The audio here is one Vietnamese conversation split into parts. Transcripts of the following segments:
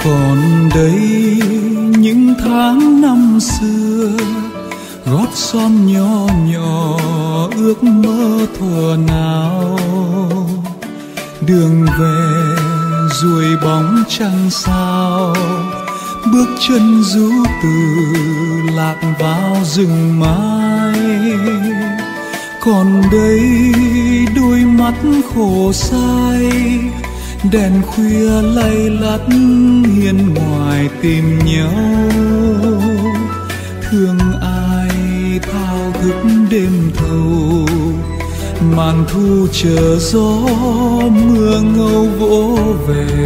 Còn đây những tháng năm xưa, gót son nhỏ nhỏ ước mơ thuở nào. Đường về ruồi bóng trăng sao, bước chân du từ lạc vào rừng mai. Còn đây đôi mắt khổ sai, đèn khuya lay lắt hiên ngoài tìm nhau. Thương ai thao thức đêm thâu, màn thu chờ gió mưa ngâu vỗ về.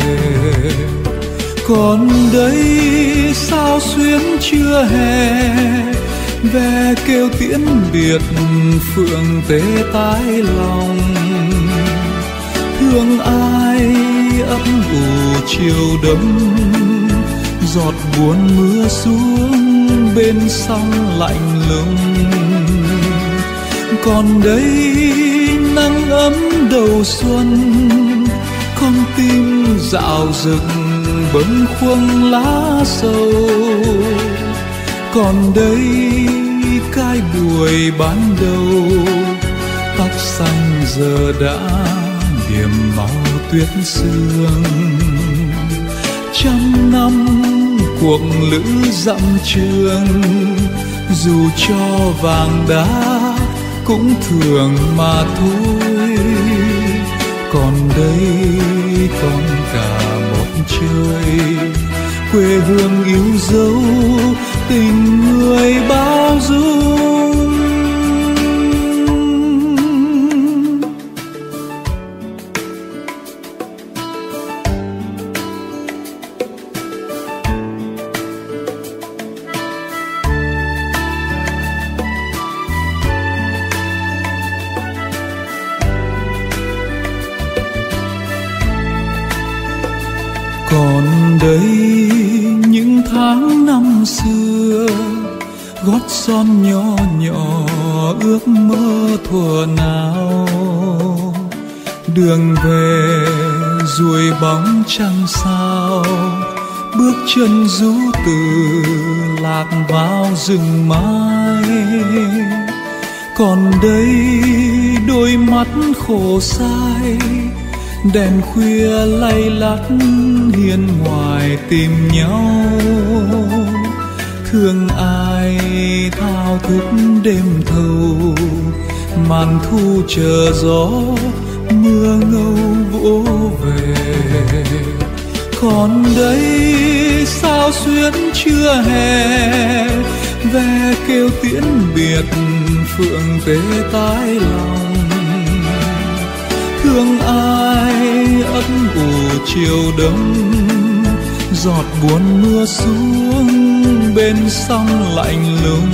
Còn đây sao xuyến chưa hè, ve kêu tiễn biệt phượng tê tái lòng. Thương ai ấp ủ chiều đông, giọt buồn mưa xuống bên sông lạnh lùng. Còn đây nắng ấm đầu xuân, con tim dạo rực bâng khuâng lá sầu. Còn đây cái buổi ban đầu, tóc xanh giờ đã điểm màu tuyết sương. Trăm năm cuộc lữ dặm trường, dù cho vàng đá cũng thường mà thôi. Còn đây còn cả một trời, quê hương yêu dấu tình người bao dung. Còn đây những tháng năm xưa, gót son nhỏ nhỏ ước mơ thuở nào. Đường về ruồi bóng trăng sao, bước chân du từ lạc vào rừng mai. Còn đây đôi mắt khổ sai, đèn khuya lay lắt hiên ngoài tìm nhau. Thương ai thao thức đêm thâu, màn thu chờ gió mưa ngâu vỗ về. Còn đây sao xuyến chưa hè, ve kêu tiễn biệt phượng tê tái lòng. Thương ai ấp ủ chiều đông, giọt buồn mưa xuống bên sông lạnh lùng.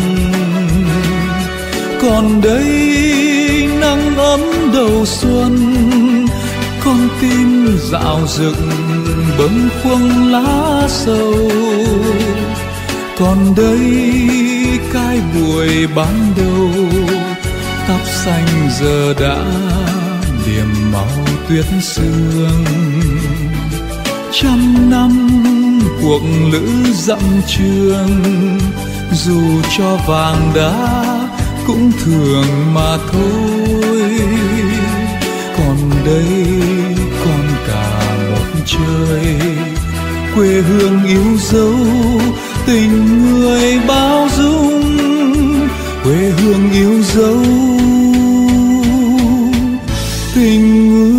Còn đây nắng ấm đầu xuân, con tim dạo rực bâng khuâng lá sầu. Còn đây cái buổi ban đầu, tóc xanh giờ đã điểm màu tuyết sương. Trăm năm cuộc lữ dặm trường, dù cho vàng đá cũng thường mà thôi. Còn đây còn cả một trời, quê hương yêu dấu tình người bao dung. Quê hương yêu dấu tình người